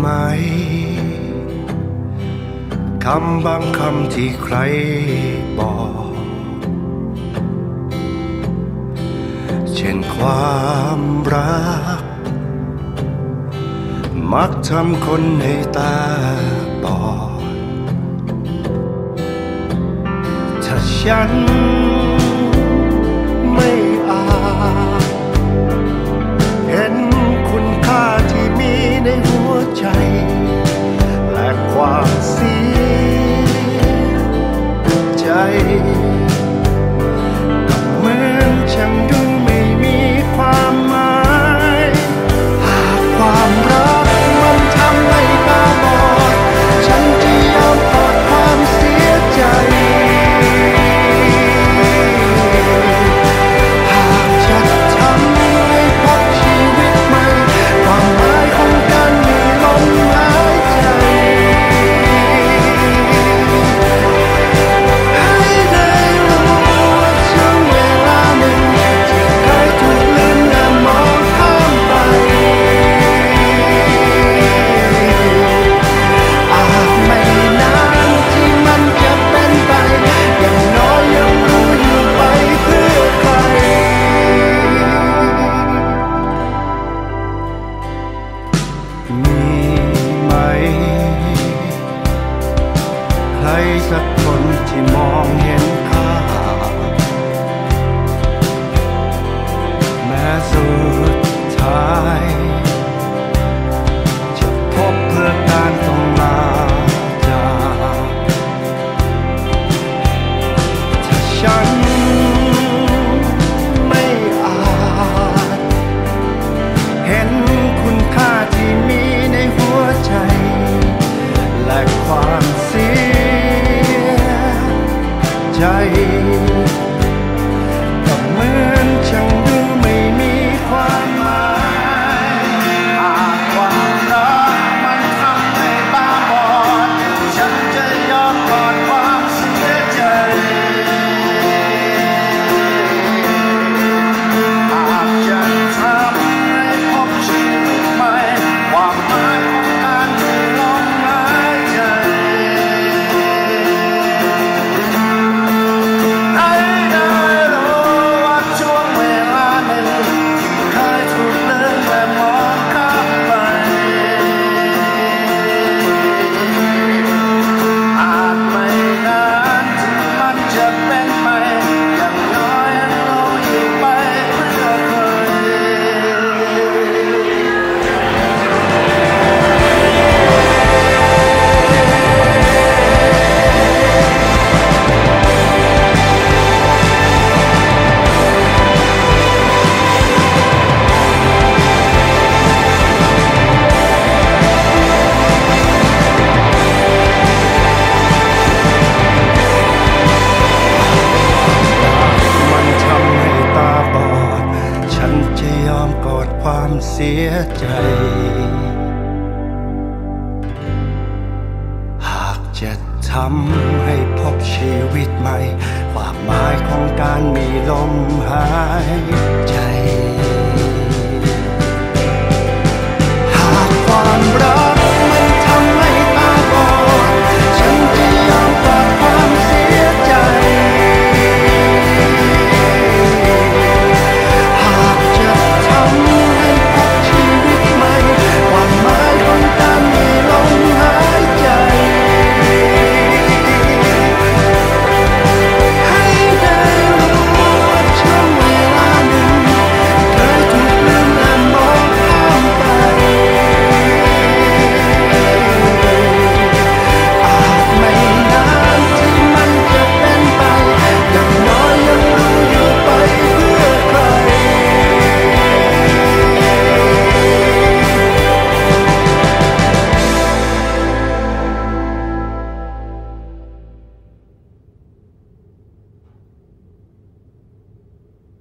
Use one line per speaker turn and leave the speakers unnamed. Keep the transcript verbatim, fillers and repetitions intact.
คำบางคำที่ใครบอกเช่นความรักมักทำคนให้ตาบอดถ้าฉันไม่อาจเห็นคุณค่าที่มีในหัวใจและความเสียใจก็เหมือนฉันดูไม่มีความหมายหากความรักมันทำให้ตาบอดฉันจะยอมปลดความเสียใจหากจะทำให้พบชีวิตใหม่ความหมายของการมีลมหายใจให้ได้รู้ว่าช่วงเวลาหนึ่งที่เคยถูกลืมและมองข้ามไปอาจไม่นานที่มันจะเป็นไปอย่างน้อยยังรู้อยู่ไปเพื่อใครมีไหมใครสักคนที่มองเห็นค่าแม้สุดท้ายจะพบเพื่อการต้องลาจากถ้าฉันไม่อาจเห็นคุณค่าที่มีในหัวใจและความเสียใจก็เหมือนฉันดูไม่มีความหมายหากความรักมันทำให้ตาบอดฉันจะยอมกอดความเสียใจหากจะทำให้พบชีวิตใหม่ความหมายของการมีลมหายใจให้ได้รู้ว่าช่วงเวลาหนึ่งที่เคยถูกลืมและมองข้ามไปอาจไม่นานที่มันจะเป็นไปอย่างน้อยเราอยู่ไปเพื่อเคมันทำให้ตาบอดฉันจะยอมกอดความเสียใจหากจะทำให้พบชีวิตใหม่ความหมายของการมีลมหายใจหากความรัก